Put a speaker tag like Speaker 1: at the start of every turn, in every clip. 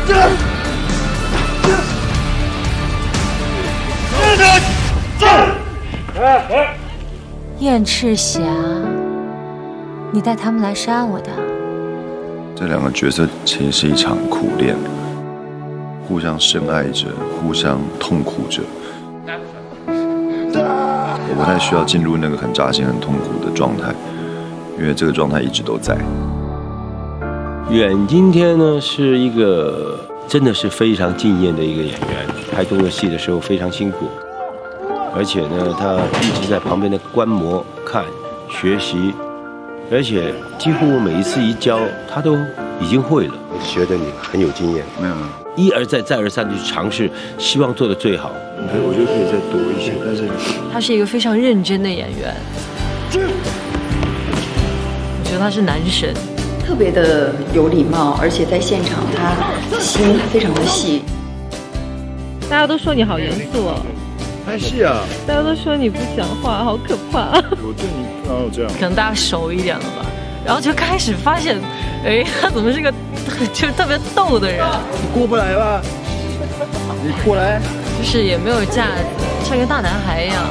Speaker 1: 燕赤霞，你带他们来杀我的？
Speaker 2: 这两个角色其实是一场苦恋，互相深爱着，互相痛苦着。我不太需要进入那个很扎心、很痛苦的状态，因为这个状态一直都在。
Speaker 3: 远今天呢，是一个真的是非常敬业的一个演员，拍动作戏的时候非常辛苦，而且呢，他一直在旁边的观摩、看、学习，而且几乎每一次一教，他都已经会了。
Speaker 4: 我觉得你很有经验，
Speaker 2: 没有，
Speaker 3: 一而再、再而三的去尝试，希望做得最好。
Speaker 2: 我觉得可以再多一些，但是
Speaker 1: 他是一个非常认真的演员，我觉得他是男神。
Speaker 5: 特别的有礼貌，而且在现场他心非常的细。
Speaker 6: 大家都说你好严肃哦，
Speaker 2: 拍戏啊，
Speaker 6: 大家都说你不讲话，好可怕。
Speaker 2: 我对你哪有这样？
Speaker 1: 可能大家熟一点了吧，然后就开始发现，哎，他怎么是个就是特别逗的人？
Speaker 2: 你过不来吧？你过来，
Speaker 1: 就是也没有架子，像一个大男孩一样。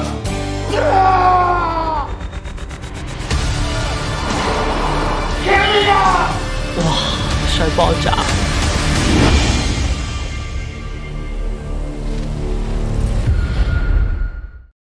Speaker 1: 哇，帅爆炸！